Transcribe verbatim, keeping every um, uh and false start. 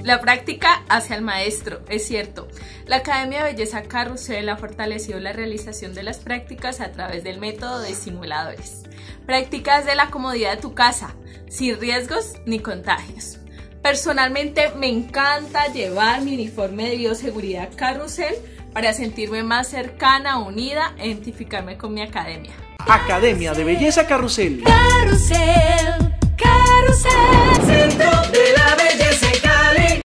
La práctica hacia el maestro, es cierto. La Academia de Belleza Carrusel ha fortalecido la realización de las prácticas a través del método de simuladores. Prácticas de la comodidad de tu casa, sin riesgos ni contagios. Personalmente me encanta llevar mi uniforme de bioseguridad Carrusel para sentirme más cercana, unida e identificarme con mi academia. Academia de Belleza Carrusel. Carrusel, Carrusel, Centro de la